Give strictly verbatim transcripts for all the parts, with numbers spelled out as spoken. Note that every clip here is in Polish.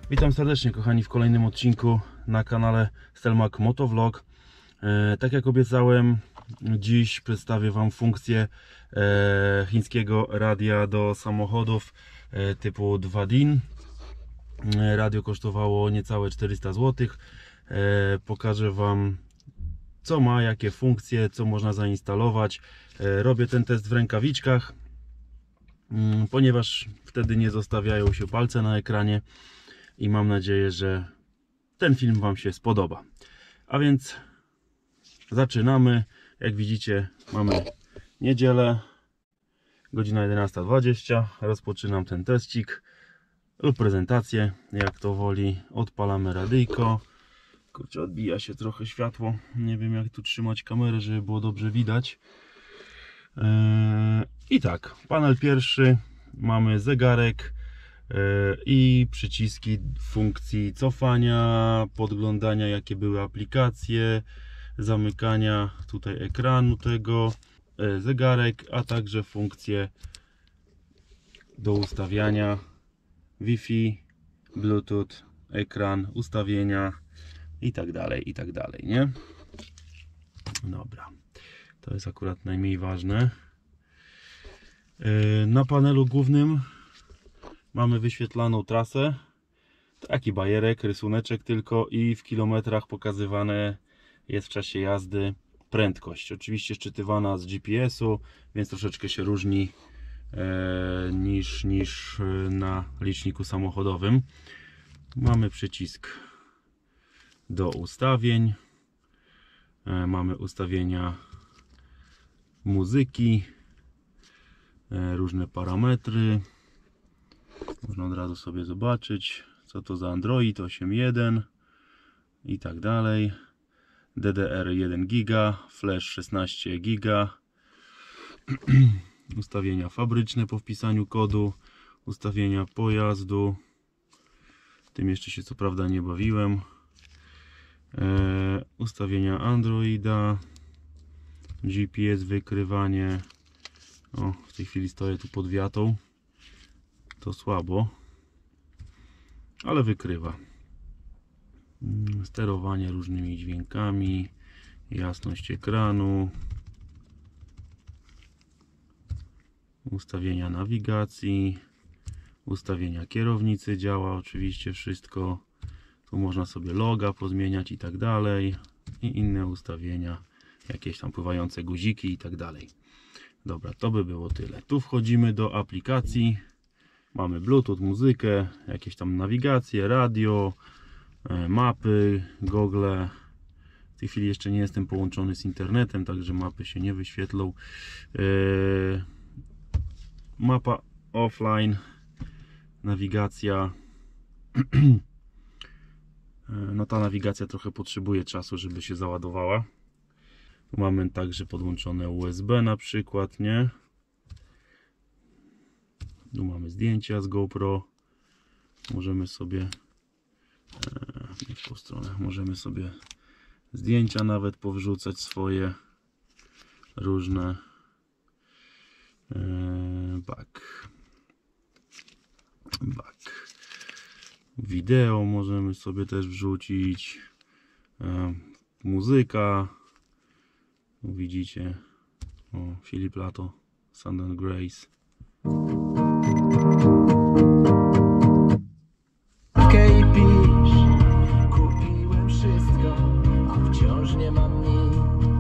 Witam serdecznie kochani w kolejnym odcinku na kanale Stelmak Motovlog. e, Tak jak obiecałem, dziś przedstawię Wam funkcję e, chińskiego radia do samochodów e, typu dwa din. e, Radio kosztowało niecałe czterysta złotych. e, Pokażę Wam, co ma, jakie funkcje, co można zainstalować. e, Robię ten test w rękawiczkach, mm, ponieważ wtedy nie zostawiają się palce na ekranie. I mam nadzieję, że ten film Wam się spodoba. A więc zaczynamy. Jak widzicie, mamy niedzielę, godzina jedenasta dwadzieścia. Rozpoczynam ten teścik lub prezentację, jak to woli. Odpalamy radyjko. Kurczę, odbija się trochę światło. Nie wiem, jak tu trzymać kamerę, żeby było dobrze widać. I tak, panel pierwszy. Mamy zegarek i przyciski funkcji cofania, podglądania, jakie były aplikacje, zamykania tutaj ekranu tego, zegarek, a także funkcje do ustawiania Wi-Fi, Bluetooth, ekran, ustawienia i tak dalej, i tak dalej, nie? Dobra, to jest akurat najmniej ważne. Na panelu głównym mamy wyświetlaną trasę, taki bajerek, rysuneczek tylko, i w kilometrach pokazywane jest w czasie jazdy prędkość. Oczywiście szczytywana z G P S u, więc troszeczkę się różni e, niż, niż na liczniku samochodowym. Mamy przycisk do ustawień, e, mamy ustawienia muzyki, e, różne parametry. Można od razu sobie zobaczyć, co to za Android osiem jeden i tak dalej. D D R jeden giga, Flash szesnaście giga. Ustawienia fabryczne po wpisaniu kodu, ustawienia pojazdu. Tym jeszcze się co prawda nie bawiłem. E, ustawienia Androida, G P S, wykrywanie. O, w tej chwili stoję tu pod wiatą. To słabo, ale wykrywa. Sterowanie różnymi dźwiękami, jasność ekranu, ustawienia nawigacji, ustawienia kierownicy, działa oczywiście wszystko. Tu można sobie loga pozmieniać i tak dalej, i inne ustawienia, jakieś tam pływające guziki i tak dalej. Dobra, to by było tyle. Tu wchodzimy do aplikacji. Mamy Bluetooth, muzykę, jakieś tam nawigacje, radio, mapy, Google. W tej chwili jeszcze nie jestem połączony z internetem, także mapy się nie wyświetlą. Mapa offline, nawigacja. No ta nawigacja trochę potrzebuje czasu, żeby się załadowała. Tu mamy także podłączone U S B na przykład, nie? Tu mamy zdjęcia z GoPro. Możemy sobie e, w tą stronę możemy sobie zdjęcia nawet powrzucać swoje różne. E, back. Back. Wideo możemy sobie też wrzucić. E, muzyka. Widzicie. O, Philip Lato, Sand and Grace. Pisz, kupiłem wszystko, a wciąż nie mam nic.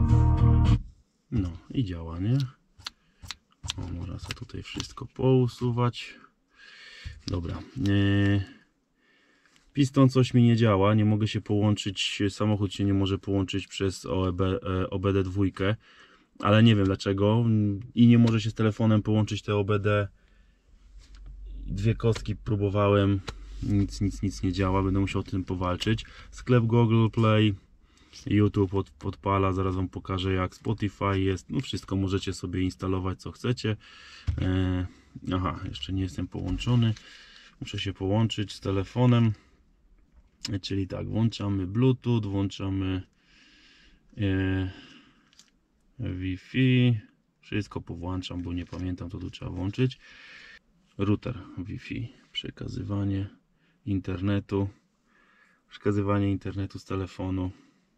No i działa, nie? O, można sobie tutaj wszystko pousuwać. Dobra. Eee, piston coś mi nie działa, nie mogę się połączyć, samochód się nie może połączyć przez O B D dwa, ale nie wiem dlaczego. I nie może się z telefonem połączyć te O B D. Dwie kostki próbowałem. Nic, nic, nic nie działa, będę musiał tym powalczyć. Sklep Google Play, YouTube pod, podpala, zaraz Wam pokażę, jak Spotify jest. No wszystko możecie sobie instalować, co chcecie. Eee, aha, jeszcze nie jestem połączony. Muszę się połączyć z telefonem. E, czyli tak, włączamy Bluetooth, włączamy e, Wi-Fi. Wszystko powłączam, bo nie pamiętam, to tu trzeba włączyć. Router Wi-Fi, przekazywanie. internetu, przekazywanie internetu z telefonu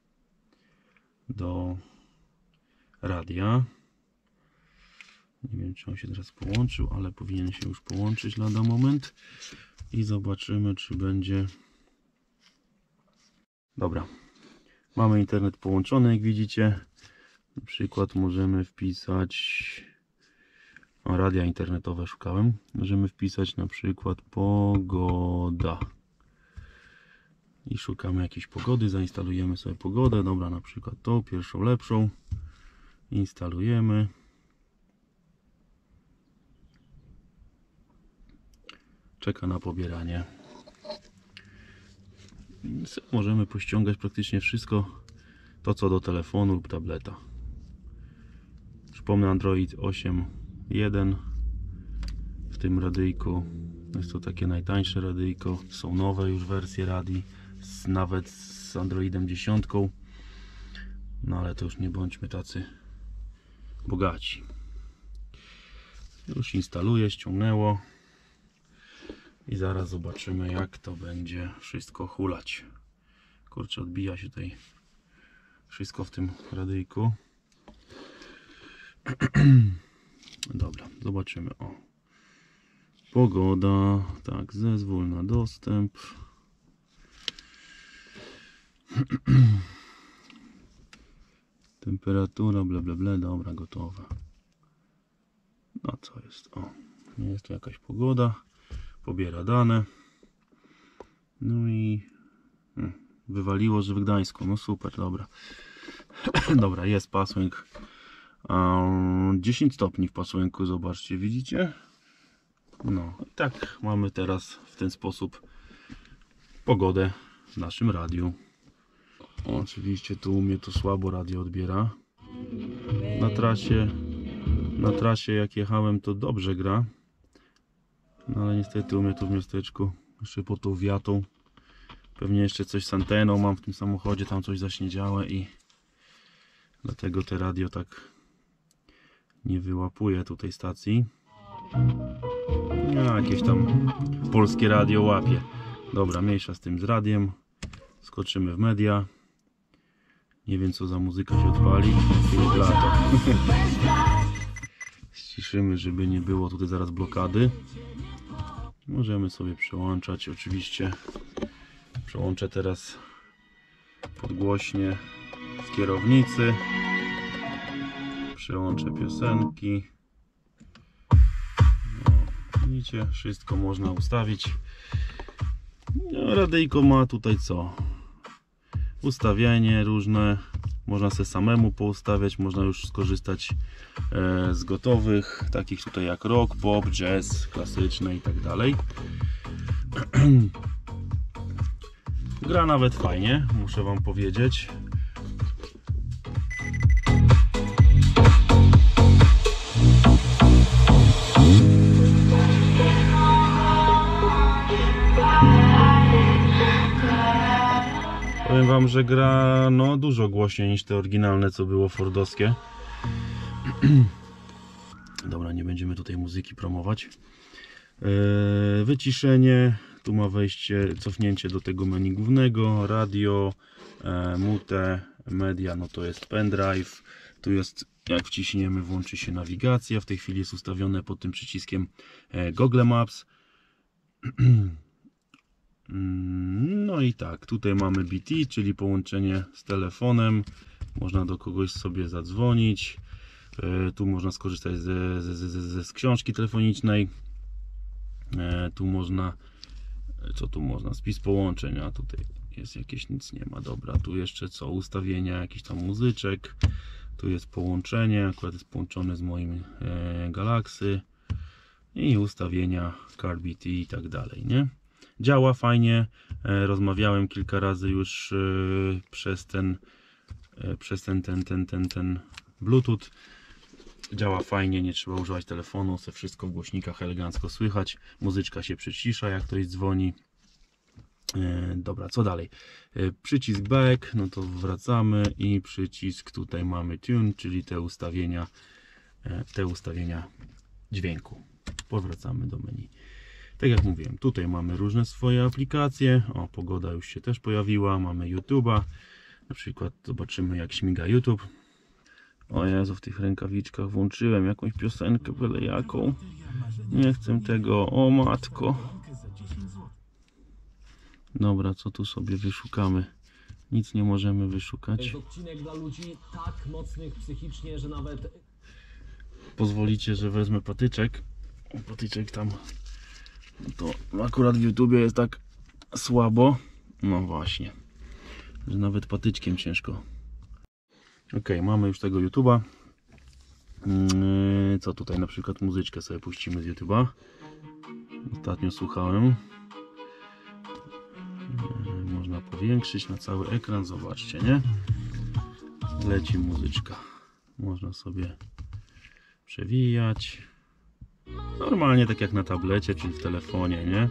do radia. Nie wiem, czy on się teraz połączył, ale powinien się już połączyć lada moment i zobaczymy, czy będzie. Dobra, mamy internet połączony, jak widzicie. Na przykład możemy wpisać, o, radia internetowe szukałem, możemy wpisać na przykład pogoda i szukamy jakiejś pogody, zainstalujemy sobie pogodę. Dobra, na przykład tą pierwszą lepszą instalujemy. Czeka na pobieranie. Możemy pościągać praktycznie wszystko to, co do telefonu lub tableta. Przypomnę, Android osiem jeden w tym radyjku. Jest to takie najtańsze radyjko. Są nowe już wersje radii, z, nawet z Androidem dziesięć. No ale to już nie bądźmy tacy bogaci. Już instaluje, ściągnęło. I zaraz zobaczymy, jak to będzie wszystko hulać. Kurczę, odbija się tutaj wszystko w tym radyjku. Dobra, zobaczymy. O, pogoda, tak, zezwól na dostęp. Temperatura, bla bla bla, dobra, gotowe. No co jest? O, jest tu jakaś pogoda. Pobiera dane. No i hmm, wywaliło, że w Gdańsku. No super, dobra. Dobra, jest passwing. Um, dziesięć stopni w passwingu, zobaczcie, widzicie? No i tak mamy teraz w ten sposób pogodę w naszym radiu. O, oczywiście tu u mnie to słabo radio odbiera. Na trasie, na trasie jak jechałem, to dobrze gra. No ale niestety u mnie tu w miasteczku, jeszcze pod tą wiatą, pewnie jeszcze coś z anteną mam w tym samochodzie, tam coś zaś nie działa i dlatego te radio tak nie wyłapuje tutaj stacji. No, jakieś tam polskie radio łapie. Dobra, mniejsza z tym, z radiem. Skoczymy w media. Nie wiem, co za muzyka się odpali. Jest lato. Ściszymy, żeby nie było tutaj zaraz blokady. Możemy sobie przełączać, oczywiście. Przełączę teraz podgłośnie z kierownicy. Przełączę piosenki. No, widzicie, wszystko można ustawić. No, radyjko ma tutaj co? Ustawienie różne. Można sobie samemu poustawiać, można już skorzystać e, z gotowych, takich tutaj jak rock, pop, jazz, klasyczne i tak dalej. Gra nawet fajnie, muszę wam powiedzieć. Powiem wam, że gra no dużo głośniej niż te oryginalne, co było fordowskie. Dobra, nie będziemy tutaj muzyki promować. Eee, wyciszenie, tu ma wejście, cofnięcie do tego menu głównego, radio, e, mute, media, no to jest pendrive. Tu jest, jak wciśniemy, włączy się nawigacja. W tej chwili jest ustawione pod tym przyciskiem e, Google Maps. No i tak, tutaj mamy B T, czyli połączenie z telefonem. Można do kogoś sobie zadzwonić. Tu można skorzystać ze, ze, ze, z książki telefonicznej. Tu można, co tu można? Spis połączeń, a tutaj jest jakieś, nic nie ma. Dobra, tu jeszcze co? Ustawienia jakichś tam muzyczek. Tu jest połączenie, akurat jest połączone z moim e, Galaxy. I ustawienia Car B T i tak dalej, nie? Działa fajnie, rozmawiałem kilka razy już przez ten przez ten, ten, ten, ten, ten Bluetooth. Działa fajnie, nie trzeba używać telefonu, se wszystko w głośnikach elegancko słychać. Muzyczka się przycisza, jak ktoś dzwoni. Dobra, co dalej? Przycisk back, no to wracamy i przycisk tutaj mamy tune, czyli te ustawienia, te ustawienia dźwięku. Powracamy do menu. Tak jak mówiłem, tutaj mamy różne swoje aplikacje. O, pogoda już się też pojawiła. Mamy YouTube'a. Na przykład zobaczymy, jak śmiga YouTube. O Jezu, w tych rękawiczkach włączyłem jakąś piosenkę, byle jaką. Nie chcę tego. O matko. Dobra, co tu sobie wyszukamy? Nic nie możemy To wyszukać. jest odcinek dla ludzi tak mocnych psychicznie, że nawet... Pozwolicie, że wezmę patyczek. Patyczek tam. To akurat w YouTubie jest tak słabo. No właśnie. Że nawet patyczkiem ciężko. Ok, mamy już tego YouTube'a. Yy, co tutaj? Na przykład muzyczkę sobie puścimy z YouTube'a. Ostatnio słuchałem. Yy, można powiększyć na cały ekran. Zobaczcie, nie? Leci muzyczka. Można sobie przewijać. Normalnie tak jak na tablecie, czy w telefonie, nie?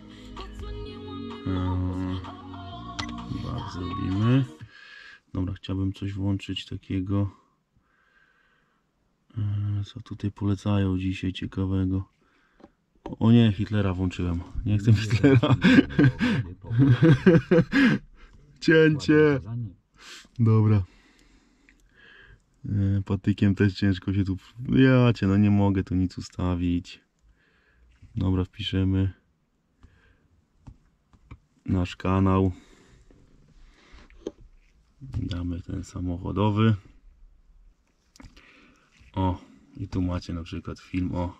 Yy, bardzo lubimy. Dobra, chciałbym coś włączyć takiego. Yy, co tutaj polecają dzisiaj ciekawego? O nie, Hitlera włączyłem. Nie chcę Hitlera. Cięcie. Dobra. Yy, patykiem też ciężko się tu... Ja cię, no nie mogę tu nic ustawić. Dobra, wpiszemy nasz kanał. Damy ten samochodowy. O, i tu macie na przykład film o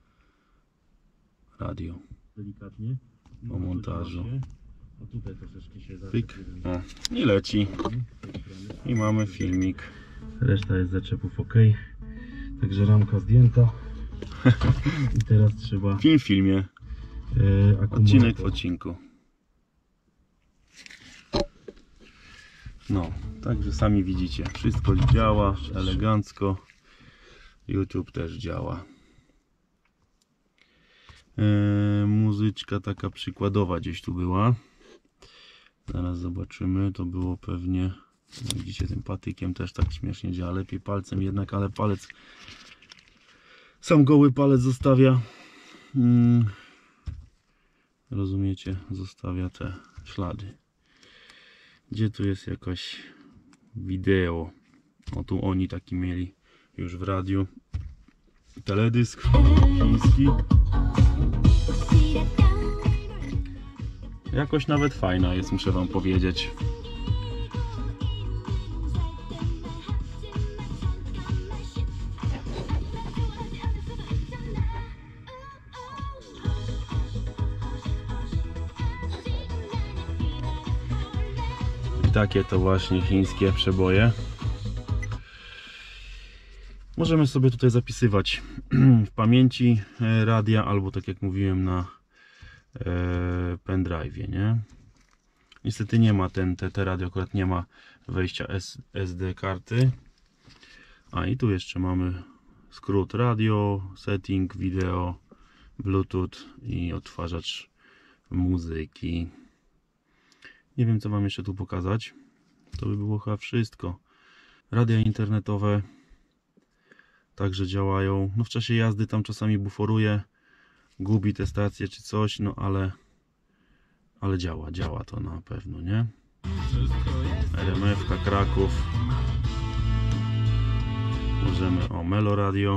radio. Delikatnie. O montażu. A tutaj troszeczkę się pyk. O, i leci. I mamy filmik. Reszta jest zaczepów ok. Także ramka zdjęta. I teraz trzeba... Film w filmie. Yy, odcinek w odcinku. No, także sami widzicie. Wszystko działa elegancko. YouTube też działa. Yy, muzyczka taka przykładowa gdzieś tu była. Zaraz zobaczymy. To było pewnie... Widzicie, tym patykiem też tak śmiesznie działa. Lepiej palcem jednak, ale palec... Sam goły palec zostawia... Hmm, rozumiecie? Zostawia te ślady. Gdzie tu jest jakaś wideo? O, tu oni taki mieli już w radiu. Teledysk chiński. Jakoś nawet fajna jest, muszę wam powiedzieć. Takie to właśnie chińskie przeboje. Możemy sobie tutaj zapisywać w pamięci radia, albo tak jak mówiłem, na e, pendrive'ie, nie? Niestety nie ma ten, te, te radio akurat nie ma wejścia S D karty. A i tu jeszcze mamy skrót radio, setting, wideo, bluetooth i odtwarzacz muzyki. Nie wiem, co wam jeszcze tu pokazać. To by było chyba wszystko. Radia internetowe także działają. No w czasie jazdy tam czasami buforuje, gubi te stacje czy coś, no ale ale działa, działa to na pewno, nie? R M F ka Kraków. Możemy, o, Meloradio,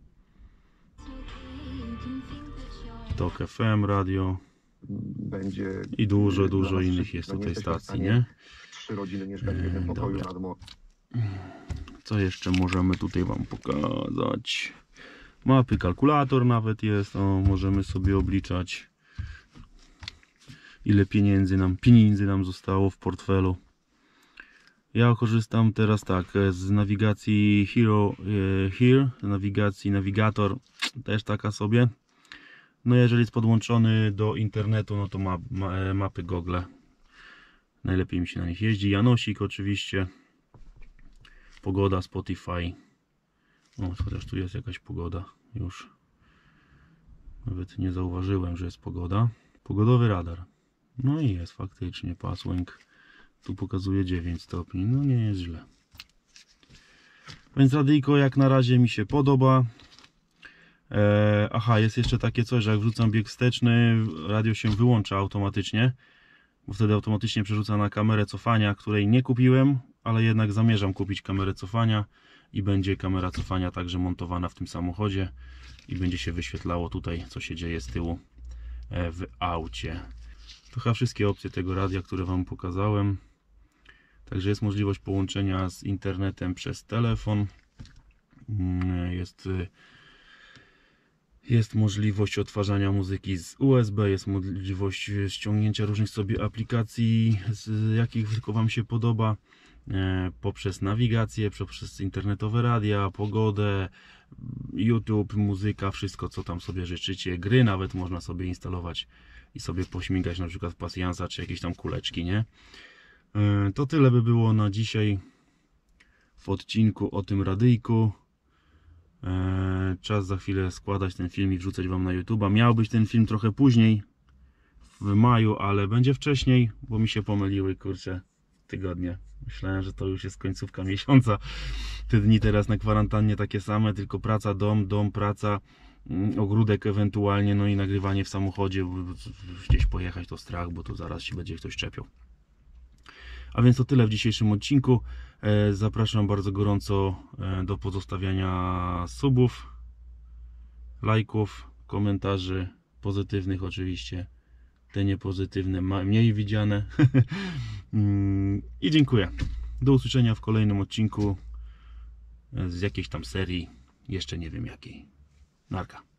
Tok F M radio. Będzie i dużo, dużo innych jest tutaj stacji, nie? Trzy rodziny mieszkać w jednym pokoju Dobra. nad morzem. Co jeszcze możemy tutaj wam pokazać? Mapy, kalkulator nawet jest. O, możemy sobie obliczać, ile pieniędzy nam, pieniędzy nam zostało w portfelu. Ja korzystam teraz tak z nawigacji Hero e, Here, nawigacji Navigator, też taka sobie. No jeżeli jest podłączony do internetu, no to ma, ma, mapy Google. Najlepiej mi się na nich jeździ. Janosik oczywiście. Pogoda, Spotify. O, chociaż tu jest jakaś pogoda już. Nawet nie zauważyłem, że jest pogoda. Pogodowy radar. No i jest faktycznie pasłęk. Tu pokazuje dziewięć stopni. No nie jest źle. Więc radyjko jak na razie mi się podoba. E, aha, jest jeszcze takie coś, że jak wrzucam bieg wsteczny, radio się wyłącza automatycznie, bo wtedy automatycznie przerzuca na kamerę cofania, której nie kupiłem, ale jednak zamierzam kupić kamerę cofania i będzie kamera cofania także montowana w tym samochodzie i będzie się wyświetlało tutaj, co się dzieje z tyłu w aucie. To chyba wszystkie opcje tego radia, które Wam pokazałem. Także jest możliwość połączenia z internetem przez telefon. Jest, jest możliwość odtwarzania muzyki z U S B, jest możliwość ściągnięcia różnych sobie aplikacji, z jakich tylko Wam się podoba, poprzez nawigację, poprzez internetowe radia, pogodę, YouTube, muzyka, wszystko co tam sobie życzycie. Gry nawet można sobie instalować i sobie pośmigać, na przykład pasjansa czy jakieś tam kuleczki, nie? To tyle by było na dzisiaj w odcinku o tym radyjku. Czas za chwilę składać ten film i wrzucać Wam na YouTube'a. Miał być ten film trochę później, w maju, ale będzie wcześniej, bo mi się pomyliły, kurczę, tygodnie. Myślałem, że to już jest końcówka miesiąca. Te dni teraz na kwarantannie takie same, tylko praca, dom, dom, praca, ogródek ewentualnie, no i nagrywanie w samochodzie, bo gdzieś pojechać to strach, bo to zaraz się będzie ktoś czepiał. A więc to tyle w dzisiejszym odcinku. Zapraszam bardzo gorąco do pozostawiania subów, lajków, komentarzy, pozytywnych oczywiście, te niepozytywne mniej widziane. I dziękuję. Do usłyszenia w kolejnym odcinku z jakiejś tam serii, jeszcze nie wiem jakiej. Narka.